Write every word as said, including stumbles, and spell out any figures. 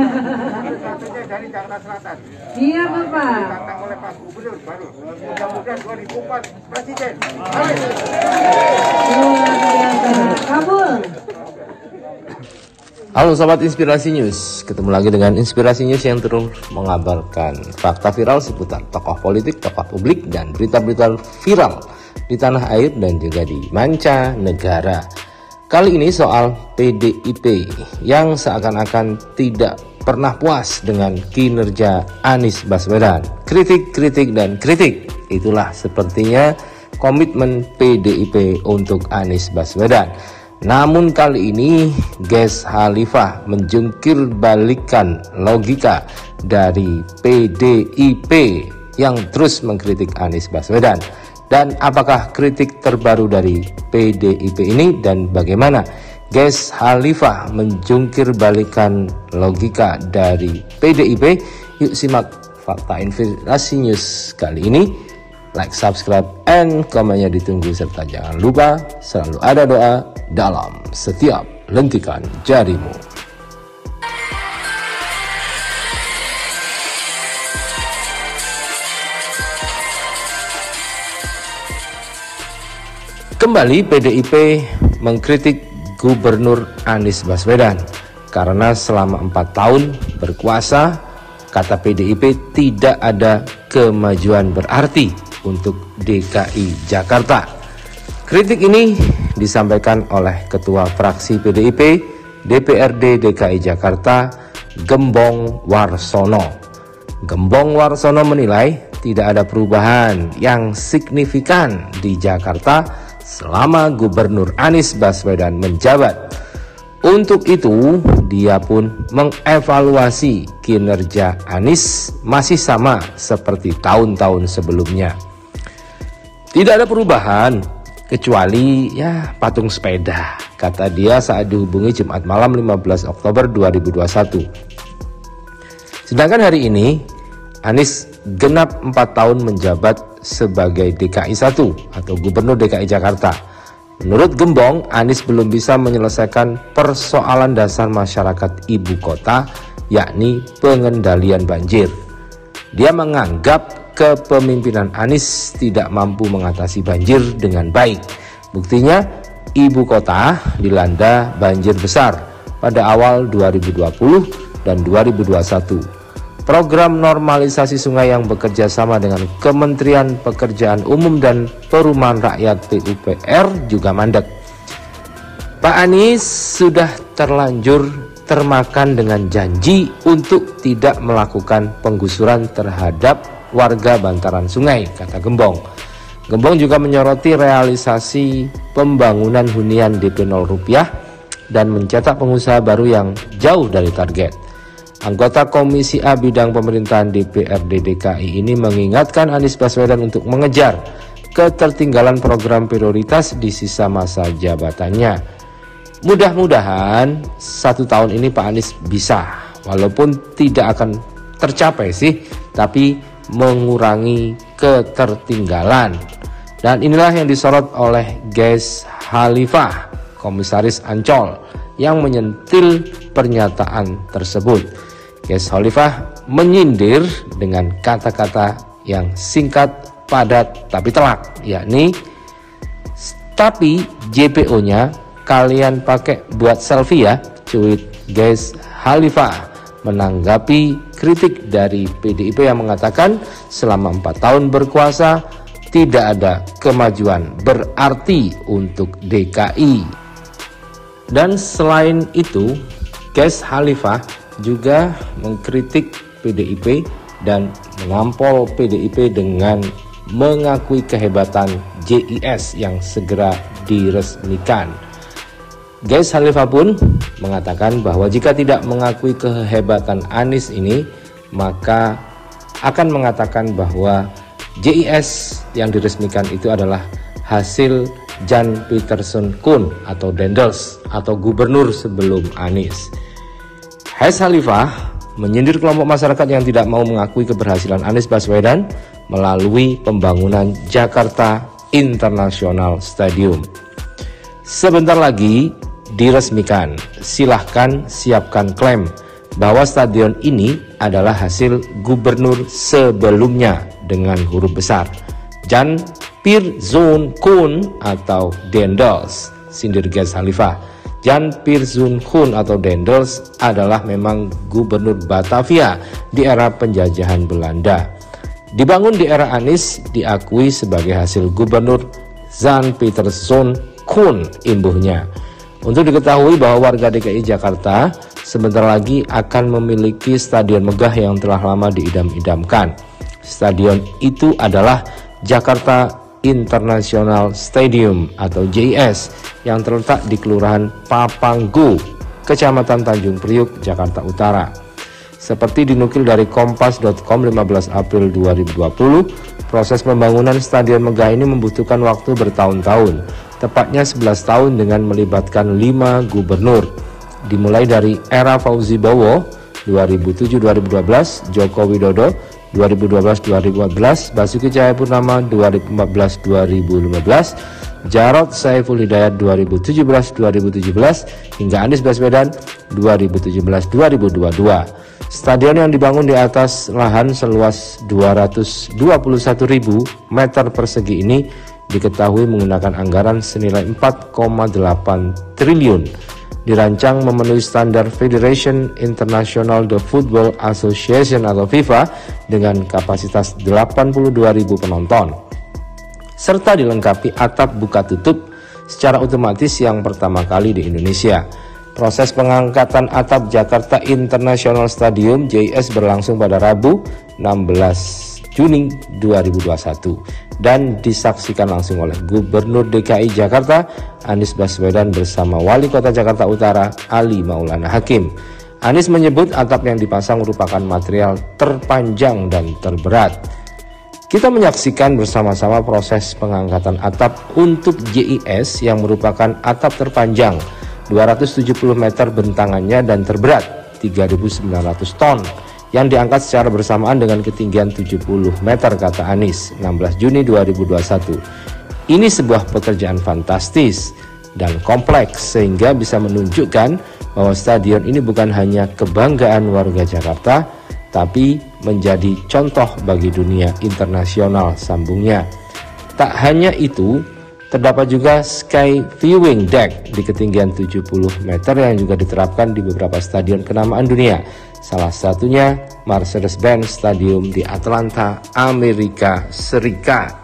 Satunya dari Jakarta Selatan. Iya Bapak. Ditantang oleh Pak Gubernur baru. Mudah-mudahan dua ribu empat Presiden. Amin. Luar biasa. Kabul. Halo Sobat Inspirasi News, ketemu lagi dengan Inspirasi News yang terus mengabarkan fakta viral seputar tokoh politik, tokoh publik, dan berita-berita viral di tanah air dan juga di mancanegara. Kali ini soal P D I P yang seakan-akan tidak pernah puas dengan kinerja Anies Baswedan. Kritik, kritik, dan kritik. Itulah sepertinya komitmen P D I P untuk Anies Baswedan. Namun kali ini Ges Khalifah menjungkir balikan logika dari P D I P yang terus mengkritik Anies Baswedan. Dan apakah kritik terbaru dari P D I P ini dan bagaimana Ges Khalifah menjungkir balikan logika dari P D I P? Yuk simak fakta Inspirasi News kali ini. Like, subscribe, and komennya ditunggu, serta jangan lupa selalu ada doa dalam setiap lentikan jarimu. Kembali P D I P mengkritik Gubernur Anies Baswedan karena selama empat tahun berkuasa, kata P D I P tidak ada kemajuan berarti untuk D K I Jakarta. Kritik ini disampaikan oleh Ketua Fraksi P D I P D P R D D K I Jakarta, Gembong Warsono. Gembong Warsono menilai tidak ada perubahan yang signifikan di Jakarta selama Gubernur Anies Baswedan menjabat. Untuk itu, dia pun mengevaluasi kinerja Anies masih sama seperti tahun-tahun sebelumnya. Tidak ada perubahan, kecuali ya patung sepeda, kata dia saat dihubungi Jumat malam lima belas Oktober dua ribu dua puluh satu. Sedangkan hari ini, Anies genap empat tahun menjabat sebagai D K I satu atau Gubernur D K I Jakarta. Menurut Gembong, Anies belum bisa menyelesaikan persoalan dasar masyarakat ibu kota, yakni pengendalian banjir. Dia menganggap kepemimpinan Anies tidak mampu mengatasi banjir dengan baik. Buktinya, ibu kota dilanda banjir besar pada awal dua ribu dua puluh dan dua ribu dua puluh satu. Program normalisasi sungai yang bekerja sama dengan Kementerian Pekerjaan Umum dan Perumahan Rakyat P U P R juga mandek. Pak Anies sudah terlanjur termakan dengan janji untuk tidak melakukan penggusuran terhadap warga bantaran sungai, kata Gembong. Gembong juga menyoroti realisasi pembangunan hunian D P nol rupiah dan mencetak pengusaha baru yang jauh dari target. Anggota Komisi A Bidang Pemerintahan D P R D D K I ini mengingatkan Anies Baswedan untuk mengejar ketertinggalan program prioritas di sisa masa jabatannya. Mudah-mudahan satu tahun ini Pak Anies bisa, walaupun tidak akan tercapai sih, tapi mengurangi ketertinggalan. Dan inilah yang disorot oleh Ges Khalifah, Komisaris Ancol, yang menyentil pernyataan tersebut. Ges Khalifah menyindir dengan kata-kata yang singkat, padat, tapi telak, yakni tapi J P O-nya kalian pakai buat selfie ya, cuit Ges Khalifah menanggapi kritik dari P D I P yang mengatakan selama empat tahun berkuasa tidak ada kemajuan berarti untuk D K I. Dan selain itu, Ges Khalifah juga mengkritik P D I P dan menampol P D I P dengan mengakui kehebatan J I S yang segera diresmikan. Ges Khalifah pun mengatakan bahwa jika tidak mengakui kehebatan Anies ini, maka akan mengatakan bahwa J I S yang diresmikan itu adalah hasil Jan Pieterszoon Koen atau Dendels atau gubernur sebelum Anies. Ges Khalifah menyindir kelompok masyarakat yang tidak mau mengakui keberhasilan Anies Baswedan melalui pembangunan Jakarta International Stadium. Sebentar lagi diresmikan, silahkan siapkan klaim. bahwa stadion ini adalah hasil gubernur sebelumnya dengan huruf besar, Jan Pierzoon Koen atau Dendels, sindir Gers Khalifa. Jan Pierzoon Koen atau Dendels adalah memang gubernur Batavia di era penjajahan Belanda. Dibangun di era Anies, diakui sebagai hasil gubernur Jan Pierzoon Koen imbuhnya. Untuk diketahui bahwa warga D K I Jakarta sebentar lagi akan memiliki stadion megah yang telah lama diidam-idamkan. Stadion itu adalah Jakarta International Stadium atau J I S yang terletak di Kelurahan Papanggo, Kecamatan Tanjung Priuk, Jakarta Utara. Seperti dinukil dari kompas titik com lima belas April dua ribu dua puluh, proses pembangunan stadion megah ini membutuhkan waktu bertahun-tahun, tepatnya sebelas tahun dengan melibatkan lima gubernur. Dimulai dari era Fauzi Bowo dua ribu tujuh sampai dua ribu dua belas, Joko Widodo dua ribu dua belas sampai dua ribu empat belas, Basuki Cahayapurnama dua ribu empat belas sampai dua ribu lima belas, Jarod Saiful Hidayat dua ribu tujuh belas sampai dua ribu tujuh belas, hingga Anies Baswedan dua ribu tujuh belas sampai dua ribu dua puluh dua. Stadion yang dibangun di atas lahan seluas dua ratus dua puluh satu ribu meter persegi ini diketahui menggunakan anggaran senilai empat koma delapan triliun. Dirancang memenuhi standar Federation International de Football Association atau FIFA dengan kapasitas delapan puluh dua ribu penonton, serta dilengkapi atap buka tutup secara otomatis yang pertama kali di Indonesia. Proses pengangkatan atap Jakarta International Stadium J I S berlangsung pada Rabu enam belas Juni dua ribu dua puluh satu dan disaksikan langsung oleh Gubernur D K I Jakarta Anies Baswedan bersama Wali Kota Jakarta Utara Ali Maulana Hakim. Anies menyebut atap yang dipasang merupakan material terpanjang dan terberat. Kita menyaksikan bersama-sama proses pengangkatan atap untuk J I S yang merupakan atap terpanjang dua ratus tujuh puluh meter bentangannya dan terberat tiga ribu sembilan ratus ton yang diangkat secara bersamaan dengan ketinggian tujuh puluh meter, kata Anies enam belas Juni dua ribu dua puluh satu. Ini sebuah pekerjaan fantastis dan kompleks sehingga bisa menunjukkan bahwa stadion ini bukan hanya kebanggaan warga Jakarta tapi menjadi contoh bagi dunia internasional, sambungnya. Tak hanya itu, terdapat juga sky viewing deck di ketinggian tujuh puluh meter yang juga diterapkan di beberapa stadion kenamaan dunia. Salah satunya Mercedes-Benz Stadium di Atlanta, Amerika Serikat.